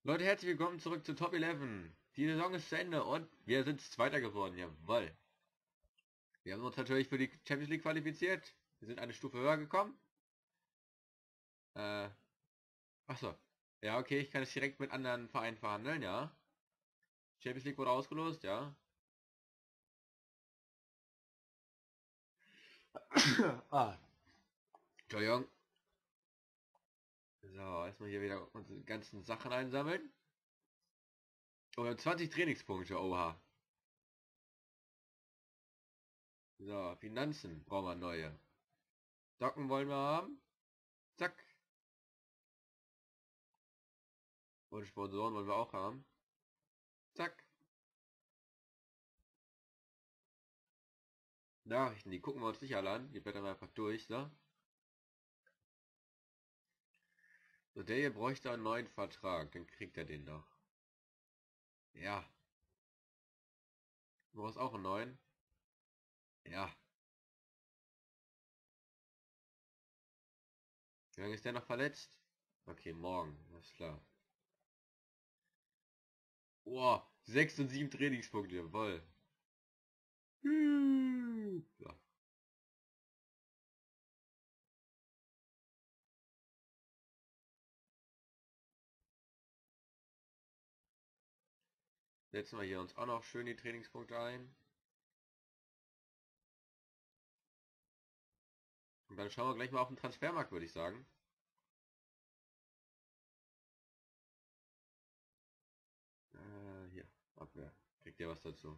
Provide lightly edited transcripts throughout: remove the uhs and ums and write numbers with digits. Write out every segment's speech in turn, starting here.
Leute, herzlich willkommen zurück zu Top 11. Die Saison ist zu Ende und wir sind Zweiter geworden, jawoll. Wir haben uns natürlich für die Champions League qualifiziert. Wir sind eine Stufe höher gekommen. Achso. Ja, okay, ich kann es direkt mit anderen Vereinen verhandeln, ja. Champions League wurde ausgelost, ja. Ah. Entschuldigung. So, erstmal hier wieder unsere ganzen Sachen einsammeln. Oh, wir haben 20 Trainingspunkte, oha. So, Finanzen brauchen wir neue. Socken wollen wir haben. Zack. Und Sponsoren wollen wir auch haben. Zack. Nachrichten, die gucken wir uns nicht alle an. Die blättern wir einfach durch, so. So, der hier bräuchte einen neuen Vertrag. Dann kriegt er den noch. Ja. Du brauchst auch einen neuen. Ja. Wie lange ist der noch verletzt? Okay, morgen. Alles klar. Boah, 6 und 7 Trainingspunkte. Jawoll. So. Setzen wir hier uns auch noch schön die Trainingspunkte ein. Und dann schauen wir gleich mal auf den Transfermarkt, würde ich sagen. Hier. Abwehr. Kriegt ihr was dazu?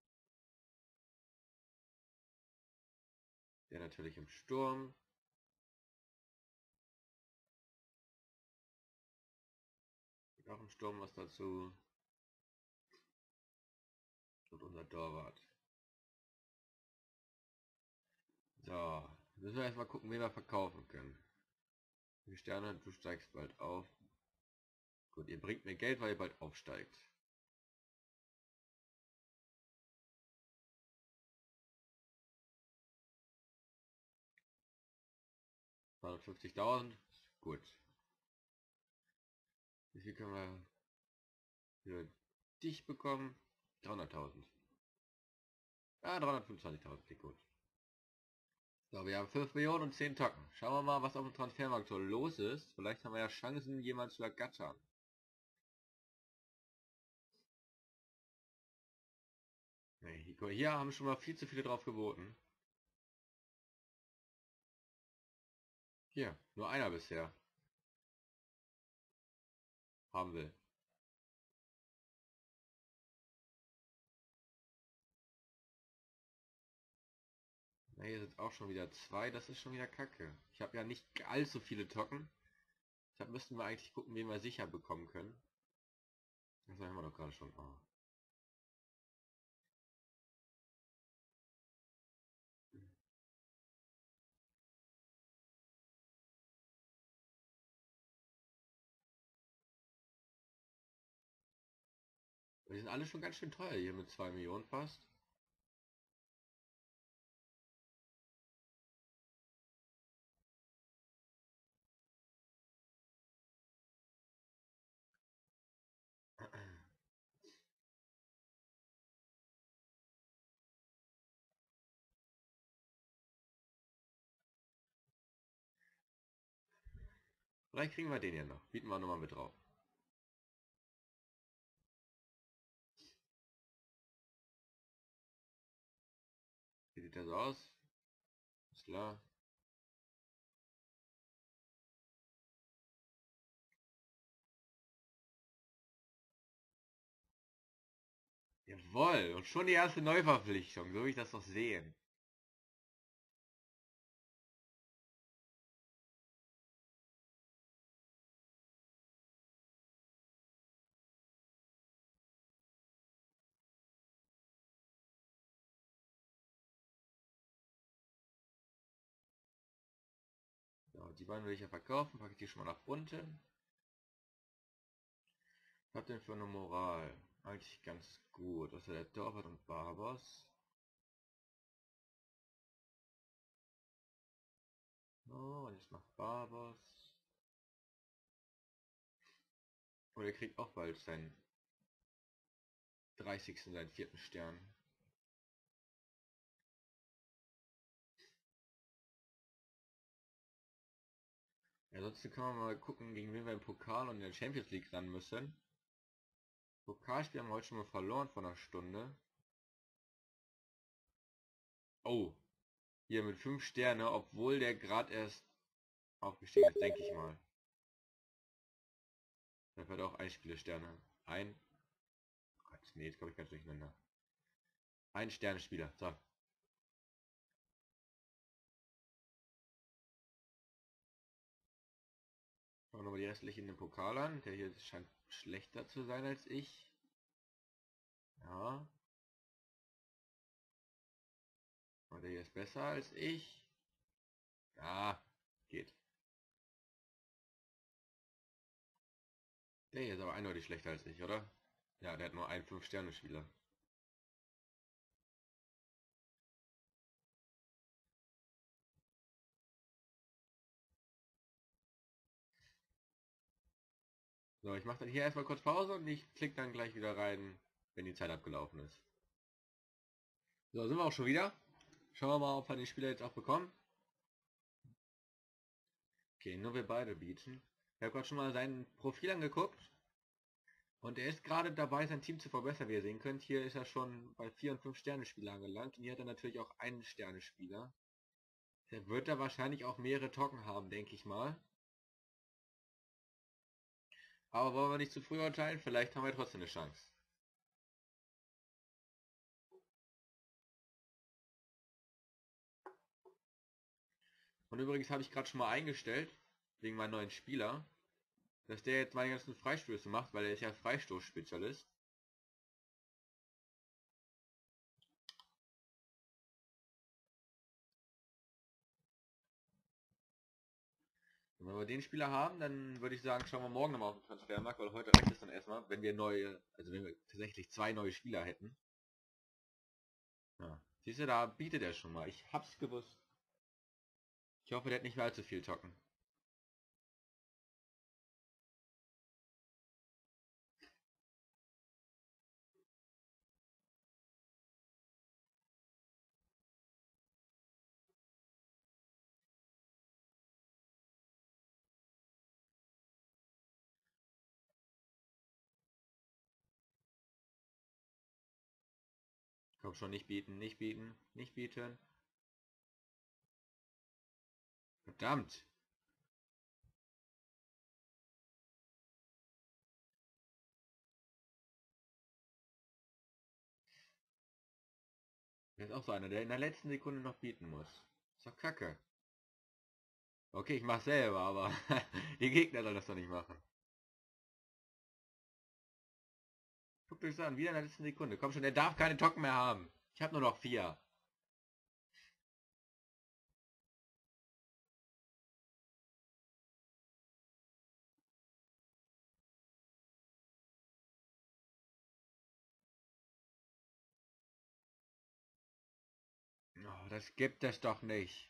Der natürlich im Sturm. Kriegt auch im Sturm was dazu. Und unser Torwart. So. Müssen wir erstmal gucken, wen wir verkaufen können. Die Sterne, du steigst bald auf. Gut, ihr bringt mir Geld, weil ihr bald aufsteigt. 250.000. Gut. Wie viel können wir für dich bekommen? 300.000. Ja, 325.000. Klingt gut. So, wir haben 5 Millionen und 10 Tocken. Schauen wir mal, was auf dem Transfermarkt so los ist. Vielleicht haben wir ja Chancen, jemanden zu ergattern. Nee, hier haben schon mal viel zu viele drauf geboten. Hier, nur einer bisher. Haben will. Na, hier sind auch schon wieder zwei. Das ist schon wieder kacke. Ich habe ja nicht allzu viele Tocken. Deshalb müssten wir eigentlich gucken, wen wir sicher bekommen können. Das haben wir doch gerade schon. Oh. Die sind alle schon ganz schön teuer hier mit 2 Millionen fast. Vielleicht kriegen wir den ja noch. Bieten wir nochmal mit drauf. Wie sieht der so aus? Ist klar. Jawohl, und schon die erste Neuverpflichtung, so will ich das doch sehen. So, die beiden will ich ja verkaufen, packe ich die schon mal nach unten. Was habt ihr denn für eine Moral? Eigentlich ganz gut. Das ist ja der Torwart und Barbos. Oh, und jetzt noch Barbos. Und er kriegt auch bald seinen 30. seinen 4. Stern. Ansonsten kann man mal gucken, gegen wen wir im Pokal und in der Champions League ran müssen. Pokalspiel haben wir heute schon mal verloren vor einer Stunde. Oh, hier mit 5 Sterne, obwohl der gerade erst aufgestiegen ist, denke ich mal. Der hat auch Sterne. Ein. Gott, nee, jetzt komme ich ganz durcheinander. Ein Sternespieler. So. Schauen wir nochmal die restlichen in den Pokal an. Der hier scheint schlechter zu sein als ich. Ja. Und der hier ist besser als ich. Ja, geht. Der hier ist aber eindeutig schlechter als ich, oder? Ja, der hat nur einen 5-Sterne-Spieler. So, ich mache dann hier erstmal kurz Pause und ich klicke dann gleich wieder rein, wenn die Zeit abgelaufen ist. So, sind wir auch schon wieder. Schauen wir mal, ob wir den Spieler jetzt auch bekommen. Okay, nur wir beide bieten. Ich habe gerade schon mal sein Profil angeguckt. Und er ist gerade dabei, sein Team zu verbessern, wie ihr sehen könnt. Hier ist er schon bei 4 und 5 Sterne-Spieler angelangt. Und hier hat er natürlich auch einen Sterne-Spieler. Der wird da wahrscheinlich auch mehrere Token haben, denke ich mal. Aber wollen wir nicht zu früh urteilen? Vielleicht haben wir trotzdem eine Chance. Und übrigens habe ich gerade schon mal eingestellt, wegen meinem neuen Spieler, dass der jetzt meine ganzen Freistöße macht, weil er ist ja Freistoßspezialist. Und wenn wir den Spieler haben, dann würde ich sagen, schauen wir morgen nochmal auf den Transfermarkt, weil heute reicht es dann erstmal, wenn wir neue, also wenn wir tatsächlich 2 neue Spieler hätten. Ja. Siehst du, da bietet er schon mal. Ich hab's gewusst. Ich hoffe, der hat nicht mehr allzu viel Tocken. Komm schon, nicht bieten, nicht bieten, nicht bieten. Verdammt. Der ist auch so einer, der in der letzten Sekunde noch bieten muss. Ist doch kacke. Okay, ich mach's selber, aber die Gegner sollen das doch nicht machen. Guckt euch das an, wieder in der letzten Sekunde. Komm schon, der darf keine Tocken mehr haben. Ich habe nur noch 4. Oh, das gibt es doch nicht.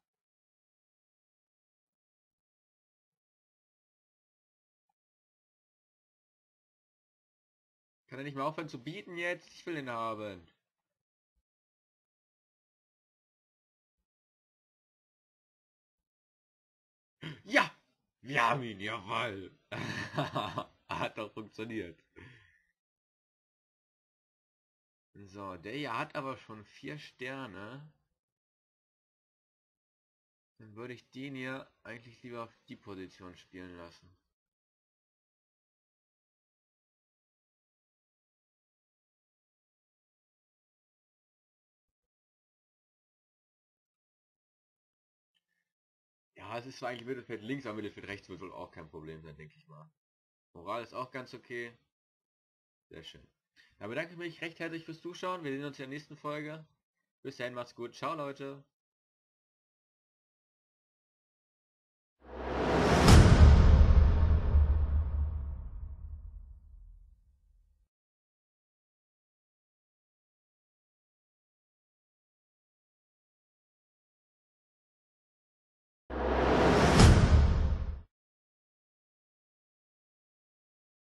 Kann er nicht mehr aufhören zu bieten jetzt? Ich will ihn haben. Ja! Wir haben ihn, jawoll. Hat doch funktioniert. So, der hier hat aber schon 4 Sterne. Dann würde ich den hier eigentlich lieber auf die Position spielen lassen. Ja, es ist zwar eigentlich Mittelfeld links, aber Mittelfeld rechts wird wohl auch kein Problem sein, denke ich mal. Moral ist auch ganz okay. Sehr schön. Dann bedanke ich mich recht herzlich fürs Zuschauen. Wir sehen uns in der nächsten Folge. Bis dahin, macht's gut. Ciao, Leute.